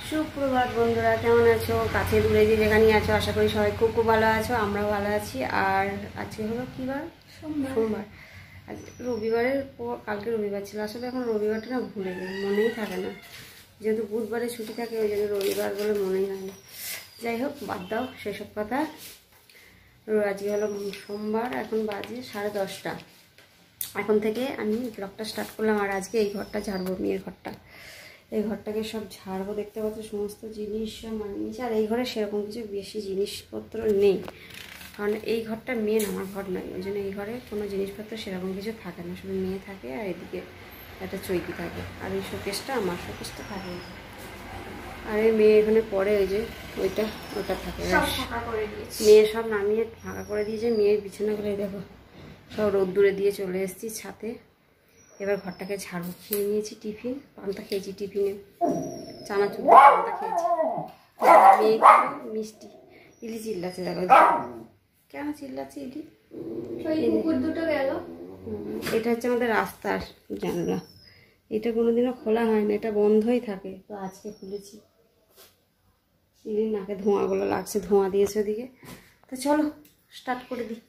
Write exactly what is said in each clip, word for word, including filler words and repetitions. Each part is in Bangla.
সুপ্রভাত বন্ধুরা, কেমন আছো? কাছে দূরে যে যেখানেই আছো, আশা করি সবাই খুব খুব ভালো আছো। আমরাও ভালো আছি। আর আজকে হলো কী বার? সোমবার। আজ রবিবারের পর কালকে রবিবার ছিল। আসলে এখন রবিবারটা না ভুলে যাই, মনেই থাকে না। যেহেতু বুধবারে ছুটি থাকে ওই জন্য রবিবার বলে মনেই হয় না। যাই হোক, বাদ দাও সেসব কথা। আজকে হলো সোমবার, এখন বাজে সাড়ে দশটা। এখন থেকে আমি ব্লগটা স্টার্ট করলাম। আর আজকে এই ঘরটা ঝাড়বো, মেয়ের ঘরটা। এই ঘরটাকে সব ঝাড়বো, দেখতে পাচ্ছ সমস্ত জিনিস সব মানিয়েছে। আর এই ঘরে সেরকম কিছু বেশি জিনিসপত্র নেই, কারণ এই ঘরটা মেন আমার ঘর নয়, ওই জন্য এই ঘরে কোনো জিনিসপত্র সেরকম কিছু থাকে না, শুধু মেয়ে থাকে আর এদিকে একটা চৈকি থাকে। আর এই শোকেসটা আমার, শোকেসটা থাকে। আর এই মেয়ে এখানে পরে ওই যে ওইটা ওটা থাকে, মেয়ে সব নামিয়ে ফাঁকা করে দিয়েছে। মেয়ের বিছানাগুলো দেখো সব রোদ্দুরে দিয়ে চলে এসেছি ছাদে। এবার ঘরটাকে ঝাড়ু। খেয়ে নিয়েছি টিফিন, পান্তা খেয়েছি টিফিনে, চানাচুর পান্তা খেয়েছি। মেয়ে মিষ্টি। ইলি চিল্লাচ্ছে, দেখো কেন চিল্লাচ্ছে ইলি। কুকুর দুটো গেল। এটা হচ্ছে আমাদের রাস্তার জানলা, এটা কোনোদিনও খোলা হয় না, এটা বন্ধই থাকে, তো আজকে খুলেছি। ইলির নাকে ধোঁয়াগুলো লাগছে, ধোঁয়া দিয়েছে ওদিকে। তো চলো স্টার্ট করে দিই।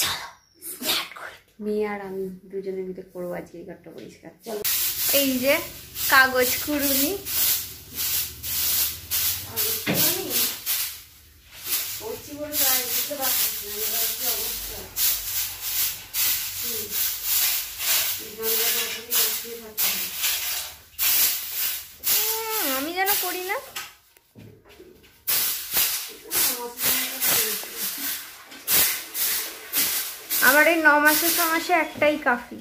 মেয়ে আর আমি দুজনে মিলে করবো আজকে এই ঘরটা পরিষ্কার। চলো। এই যে কাগজ কুড়ুনি, আমি যেন করি না। আমার এই ন মাসের ছ মাসে একটাই কাফি।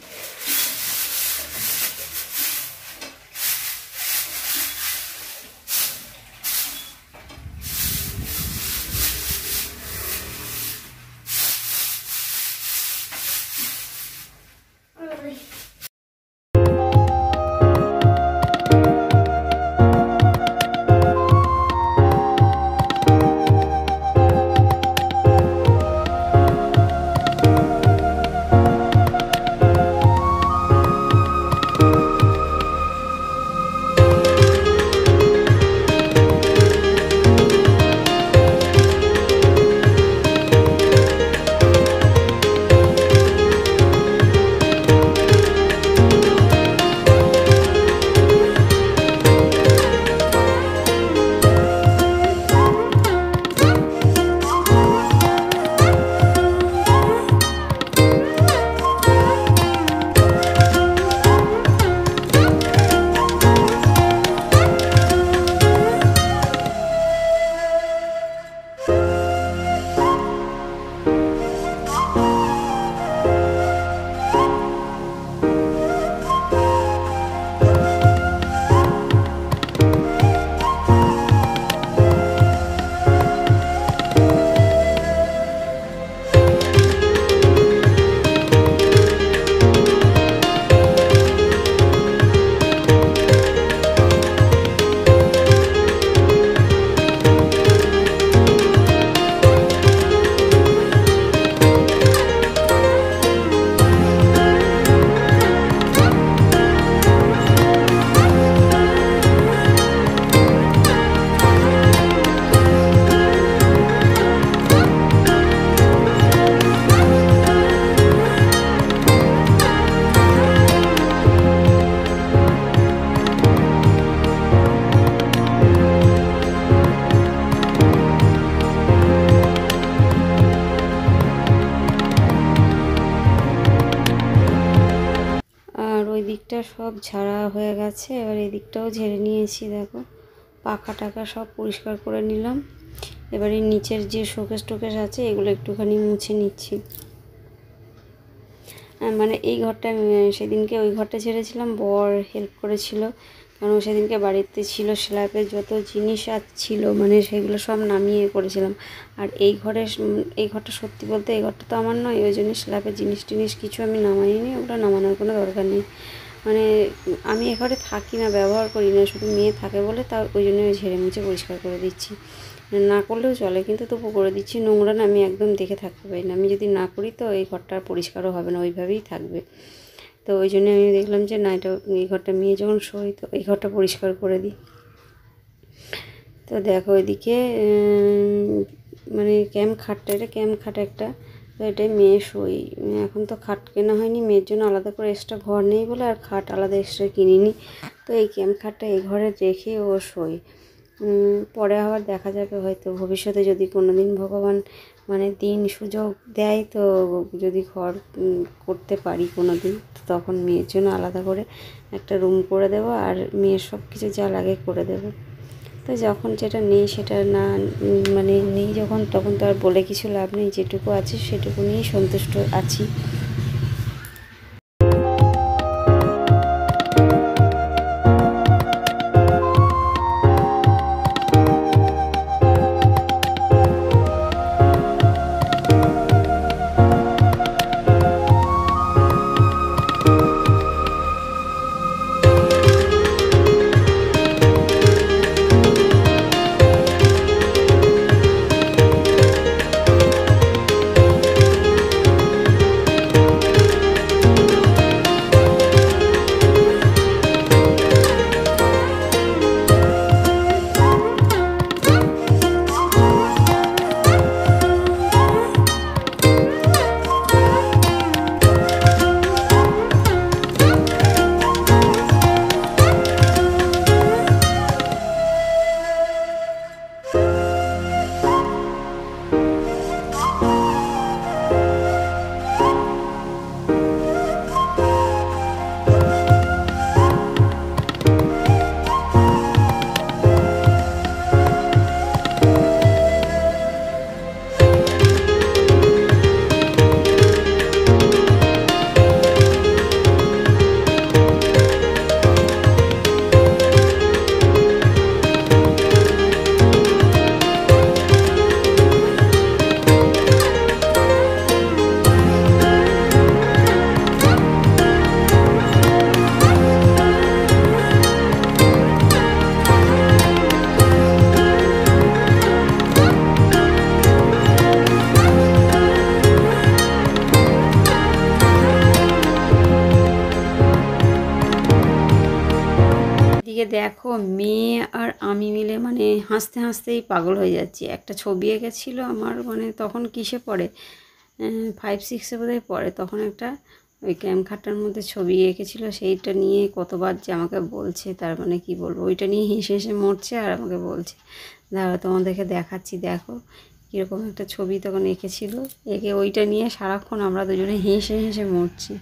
দিকটা সব ঝাড়া হয়ে গেছে, এবার এই দিকটাও ঝেড়ে নিয়েছি। দেখো পাখা টাকা সব পরিষ্কার করে নিলাম। এবার এই নিচের যে শোকেস টোকেস আছে এগুলো একটুখানি মুছে নিচ্ছি। মানে এই ঘরটা সেদিনকে ওই ঘরটা ছেড়েছিলাম, বর হেল্প করেছিল, কারণ সেদিনকে বাড়িতে ছিল স্ল্যাবের যত জিনিস আর ছিল, মানে সেগুলো সব নামিয়ে করেছিলাম। আর এই ঘরে এই ঘরটা সত্যি বলতে এই ঘরটা তো আমার নয়, ওই জন্য স্ল্যাবের জিনিস টিনিস কিছু আমি নামাইনি, ওগুলো নামানোর কোনো দরকার নেই। মানে আমি এ ঘরে থাকি না, ব্যবহার করি না, শুধু মেয়ে থাকে বলে, তা ওই জন্য ঝেড়ে মুছে পরিষ্কার করে দিচ্ছি। না করলেও চলে, কিন্তু তবু করে দিচ্ছি। নোংরা না আমি একদম দেখে থাকতে পারি না, আমি যদি না করি তো এই ঘরটা পরিষ্কারও হবে না, ওইভাবেই থাকবে। তো ওই জন্য আমি দেখলাম যে না, এটা এই ঘরটা মেয়ে যখন শোয় তো এই ঘরটা পরিষ্কার করে দিই। তো দেখো এদিকে মানে ক্যাম্প খাটটা, এটা ক্যাম্প খাট একটা, তো এটাই মেয়ে শোই। এখন তো খাট কেনা হয়নি, মেয়ের জন্য আলাদা করে এক্সট্রা ঘর নেই বলে আর খাট আলাদা এক্সট্রা কিনিনি। তো এই ক্যাম্প খাটটা এই ঘরে রেখে ও শোয়। পরে আবার দেখা যাবে হয়তো ভবিষ্যতে যদি কোনো দিন ভগবান মানে দিন সুযোগ দেয়, তো যদি ঘর করতে পারি কোনো দিন, তখন মেয়ের জন্য আলাদা করে একটা রুম করে দেবো আর মেয়ের সব কিছু যা লাগে করে দেবো। তো যখন যেটা নেই সেটা না মানে নেই যখন, তখন তো আর বলে কিছু লাভ নেই, যেটুকু আছে সেটুকু নিয়েই সন্তুষ্ট আছি। দেখো মেয়ে আর আমি মিলে মানে হাসতে হাসতেই পাগল হয়ে যাচ্ছি। একটা ছবি এঁকেছিল আমার, মানে তখন কিসে পড়ে, ফাইভ সিক্সে বোধহয় পড়ে, তখন একটা ওই ক্যাম্প খাটটার মধ্যে ছবি এঁকেছিল, সেইটা নিয়ে কতবার যে আমাকে বলছে, তার মানে কি বলবো, ওইটা নিয়ে হেসে হেসে মরছে আর আমাকে বলছে। দাঁড়া তোমাদেরকে দেখাচ্ছি, দেখো কীরকম একটা ছবি তখন এঁকেছিল, এঁকে ওইটা নিয়ে সারাক্ষণ আমরা দুজনে হেসে হেসে মরছি।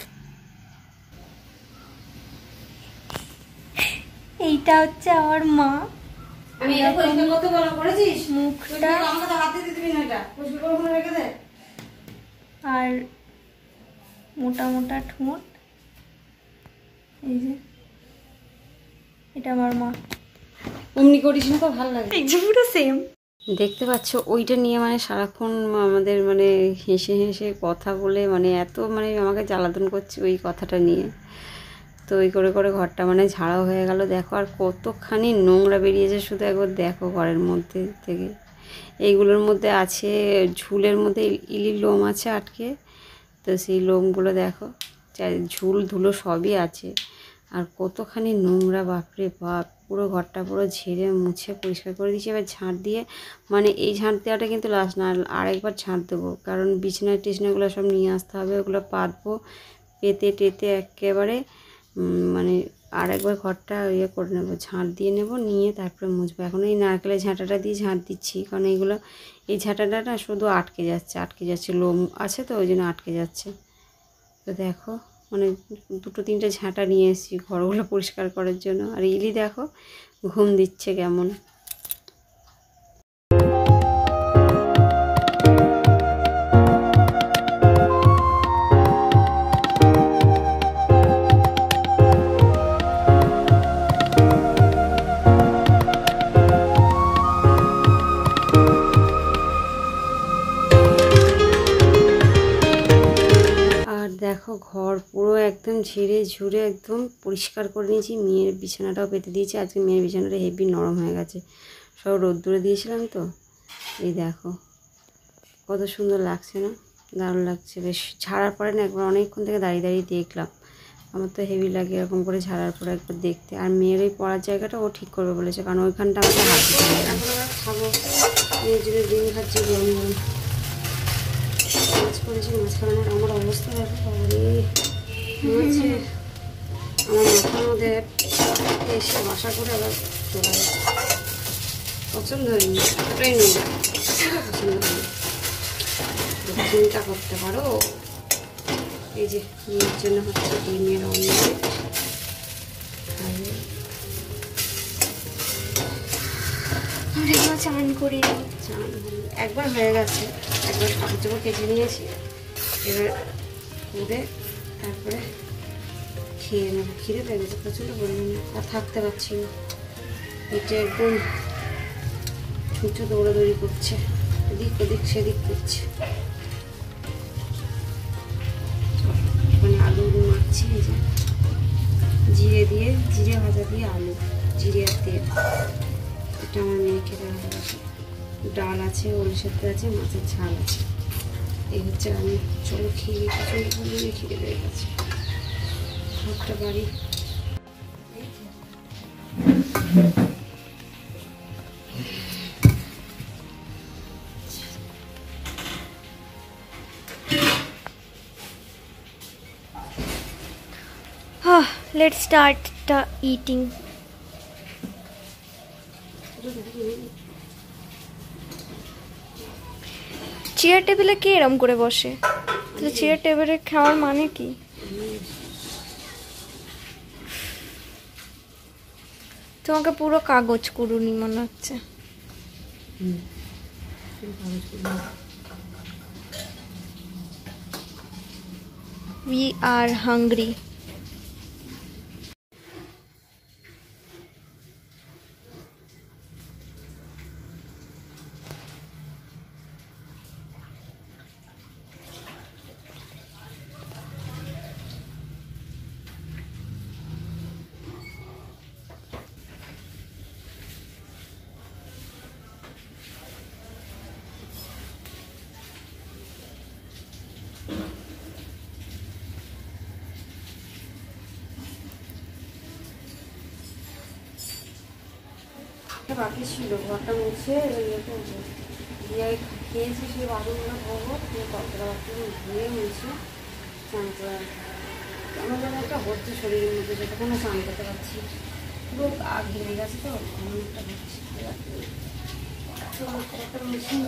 এইটা হচ্ছে আমার মা। আমি এটা পরিষ্কার করতে বলা করেছিস, মুখটা আমাকে তো হাত দিতে দিবি না, এটা পরিষ্কার করে ওখানে রেখে দে। আর মোটা মোটা ঠোঁট, এই যে এটা আমার মা। অমনি করিস না তো, ভালো লাগে, এই যে পুরো সেম। দেখতে পাচ্ছ ওইটা নিয়ে মানে সারাক্ষণ আমাদের মানে হেসে হেসে কথা বলে মানে এত মানে আমাকে জ্বালাতন করছে ওই কথাটা নিয়ে। তো ওই করে করে ঘরটা মানে ঝাড়াও হয়ে গেল। দেখো আর কতখানি নোংরা বেরিয়েছে, শুধু একবার দেখো ঘরের মধ্যে থেকে। এইগুলোর মধ্যে আছে ঝুলের মধ্যে ইলির লোম আছে আটকে, তো সেই লোমগুলো দেখো, ঝুল ধুলো সবই আছে। আর কতখানি নোংরা, বাপরে বাপ, পুরো ঘরটা পুরো ঝেড়ে মুছে পরিষ্কার করে দিয়েছি। এবার ঝাঁট দিয়ে, মানে এই ঝাঁট দেওয়াটা কিন্তু লাস্ট না, আরেকবার ঝাঁট দেবো, কারণ বিছনা টিছনাগুলো সব নিয়ে আসতে হবে, ওগুলো পাতবো, পেতে টেতে একেবারে মানে আর একবার ঘরটা ইয়ে করে নেবো, ঝাঁট দিয়ে নেবো, নিয়ে তারপরে মুছবো। এখন এই নারকেলের ঝাঁটাটা দিয়ে ঝাঁট দিচ্ছি, কারণ এইগুলো এই ঝাঁটাটা না শুধু আটকে যাচ্ছে আটকে যাচ্ছে লোম আছে তো ওই জন্য আটকে যাচ্ছে। তো দেখো মানে দুটো তিনটে ঝাঁটা নিয়ে এসেছি ঘরগুলো পরিষ্কার করার জন্য। আর ইলি দেখো ঘুম দিচ্ছে কেমন। দেখো ঘর পুরো একদম ঝেড়ে ঝুড়ে একদম পরিষ্কার করে নিয়েছি। মেয়ের বিছানাটাও পেতে দিয়েছি, আজকে মেয়ের বিছানাটা হেভি নরম হয়ে গেছে, সব রোদ্দুরে দিয়েছিলাম তো। এই দেখো কত সুন্দর লাগছে না, দারুণ লাগছে। বেশ ঝাড়ার পরে না একবার অনেকক্ষণ থেকে দাঁড়িয়ে দাঁড়িয়ে দেখলাম আমার তো হেভি লাগে এরকম করে ঝাড়ার পরে একবার দেখতে। আর মেয়ের ওই পড়ার জায়গাটা ও ঠিক করবে বলেছে, কারণ ওইখানটা আমাকে হাত দিতে হবে। এখন আমরা খাবো, মেয়ের জন্য ডিম খাচ্ছি গরম গরম। মাছ করেছি, মাছ খাওয়ানোর আমার অবস্থা দেখো মাছে আমার মাথার মধ্যে এসে বাসা করে আবার চলে যায়। পছন্দ হয়নি, ওটাই নেই পছন্দ হয়নি। চিন্তা করতে পারো। এই যে মেয়ের জন্য হচ্ছে ডিমের অমলেট, চান করি চান একবার হয়ে গেছে, একবার কাপড় চাপড় কেচে নিয়েছি, এবার করে তারপরে খেয়ে নেবো। খিদে পেয়ে গেছে প্রচণ্ড পরিমাণে, আর থাকতে পারছি না। এটা একদম ছুঁচো দৌড়াদৌড়ি করছে, এদিক ওদিক সেদিক করছে। মানে আলুগুলো মাখছি, এই যে জিরে দিয়ে, জিরে ভাজা দিয়ে আলু, জিরে আর তেল। এটা আমার মেয়ে খেতে ভালোবাসে। ডাল আছে, ওল সেদ্ধ আছে, মাছের ঝাল আছে। এই হচ্ছে আমি। চলো খেয়ে প্রচণ্ড পরিমাণে খিদে পেয়ে গেছে। একটা বাড়ি let's start the eating. Chair টেবিলে কে এরম করে বসে? তাহলে চেয়ার টেবিলে খাওয়ার মানে কি? তোমাকে পুরো কাগজ কুড়ুনি মনে হচ্ছে। We are hungry. বাকি ছিল, ঘরটা মুছে ইয়ে করবো, দিয়ে খেয়েছি সেই বাসনগুলো ধোবো, দিয়ে কতটা বাথরুম ধুয়ে মুছে স্নান করে আসবো। আমার যেন একটা হচ্ছে শরীরের মধ্যে, যতক্ষণ স্নান করতে পারছি। পুরো গা ঘেমে গেছে তো, এমন একটা হচ্ছে। একটা মেশিন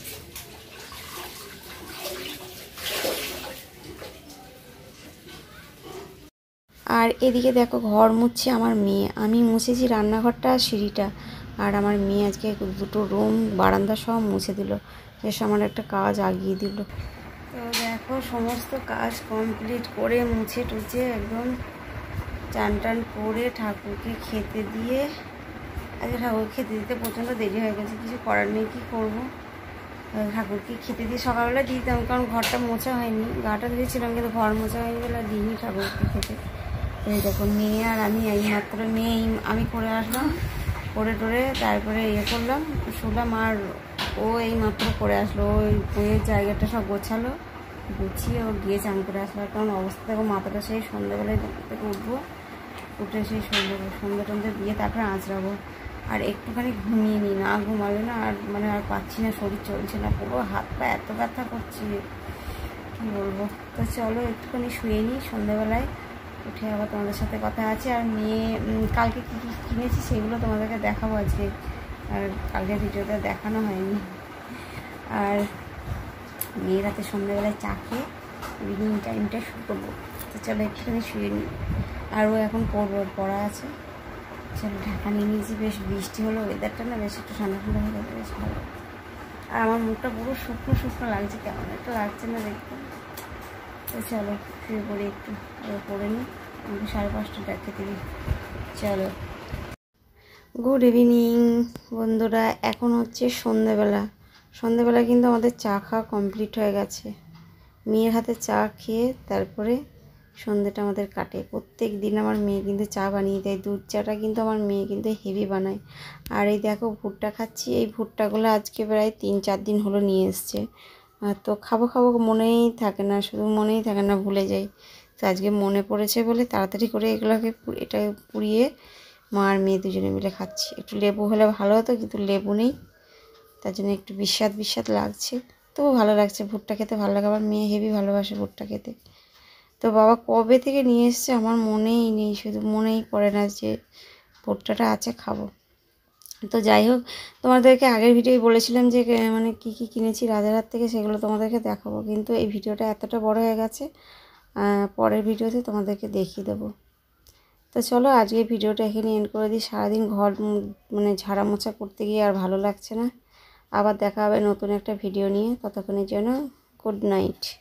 আর এদিকে দেখো ঘর মুছছে আমার মেয়ে। আমি মুছেছি রান্নাঘরটা আর সিঁড়িটা, আর আমার মেয়ে আজকে দুটো রুম বারান্দা সব মুছে দিল, বেশ আমার একটা কাজ আগিয়ে দিল। তো দেখো সমস্ত কাজ কমপ্লিট করে মুছে টুছে একদম চান টান করে ঠাকুরকে খেতে দিয়ে, আজকে ঠাকুর খেতে দিতে প্রচণ্ড দেরি হয়ে গেছে, কিছু করার নেই, কী করবো। ঠাকুরকে খেতে দিয়ে সকালবেলা দিয়ে দিতাম, কারণ ঘরটা মোছা হয়নি, গাটা ধুয়েছিলাম কিন্তু ঘর মোছা হয়নি বলে দিইনি ঠাকুরকে খেতে। তো এই দেখো মেয়ে আর আমি এই মাত্র মেয়ে আমি করে আসলাম, করে টোরে তারপরে ইয়ে করলাম, শুলাম, আর ও এই মাত্র করে আসলো। ওই বইয়ের জায়গাটা সব গোছালো, গুছিয়ে ও গিয়ে চান করে আসলো। কারণ অবস্থা দেখো, মাথাটা সেই সন্ধ্যাবেলায় থেকে উঠবো, উঠে সেই সন্ধ্যে সন্ধ্যে টন্ধে দিয়ে তারপরে আঁচড়াবো। আর একটুখানি ঘুমিয়ে নিই, না ঘুমালে না আর মানে আর পাচ্ছি না, শরীর চলছে না, পুরো হাত পা এত ব্যথা করছে কী বলবো। তো চলো একটুখানি শুয়ে নিই, সন্ধ্যাবেলায় উঠে আবার তোমাদের সাথে কথা আছে। আর মেয়ে কালকে কী কী কিনেছি সেগুলো তোমাদেরকে দেখাবো আজকে, আর কালকে ভিডিওটা দেখানো হয়নি। আর মেয়ের হাতে সন্ধ্যাবেলায় চা খেয়ে ইভিনিং টাইমটা শুরু করবো। তো চলো একটুখানি শুয়ে নিই। আর ও এখন পড়বো, পড়া আছে। চলো ঢাকা নিয়ে নিয়েছি, বেশ বৃষ্টি হলো, ওয়েদারটা না বেশ একটু ঠান্ডা ঠান্ডা হয়ে গেছে, বেশ ভালো। আর আমার মুখটা পুরো শুকনো শুকনো লাগছে, কেমন একটা লাগছে না দেখতে। তো চলো শুয়ে পড়ি একটু, পড়ে নিই, আমাকে সাড়ে পাঁচটা ডাকতে দিবি। চলো গুড ইভিনিং বন্ধুরা, এখন হচ্ছে সন্ধ্যেবেলা। সন্ধ্যেবেলা কিন্তু আমাদের চা খাওয়া কমপ্লিট হয়ে গেছে। মেয়ের হাতে চা খেয়ে তারপরে সন্ধ্যেটা আমাদের কাটে। প্রত্যেক দিন আমার মেয়ে কিন্তু চা বানিয়ে দেয়, দুধ চাটা কিন্তু আমার মেয়ে কিন্তু হেভি বানায়। আর এই দেখো ভুট্টা খাচ্ছি, এই ভুট্টাগুলো আজকে প্রায় তিন চার দিন হলো নিয়ে এসছে। তো খাবো খাবো মনেই থাকে না, শুধু মনেই থাকে না, ভুলে যাই। তো আজকে মনে পড়েছে বলে তাড়াতাড়ি করে এগুলোকে এটা পুড়িয়ে মা আর মেয়ে দুজনে মিলে খাচ্ছি। একটু লেবু হলে ভালো হতো, কিন্তু লেবু নেই, তার জন্য একটু বিস্বাদ বিস্বাদ লাগছে, তবু ভালো লাগছে। ভুট্টা খেতে ভালো লাগে, আমার মেয়ে হেভি ভালোবাসে ভুট্টা খেতে। তো বাবা কবে থেকে নিয়ে এসছে আমার মনেই নেই, শুধু মনেই পড়ে না যে ভুট্টাটা আছে খাবো। তো যাই হোক, তোমাদেরকে আগের ভিডিওই বলেছিলাম যে মানে কি কি কিনেছি রাজারহাট থেকে, সেগুলো তোমাদেরকে দেখাবো, কিন্তু এই ভিডিওটা এতটা বড় হয়ে গেছে, পরের ভিডিওতে তোমাদেরকে দেখিয়ে দেবো। তো চলো আজকে ভিডিওটা এখানে এন্ড করে দিই। সারাদিন ঘর মানে ঝাড়া মোছা করতে গিয়ে আর ভালো লাগছে না। আবার দেখা হবে নতুন একটা ভিডিও নিয়ে, ততক্ষণের জন্য গুড নাইট।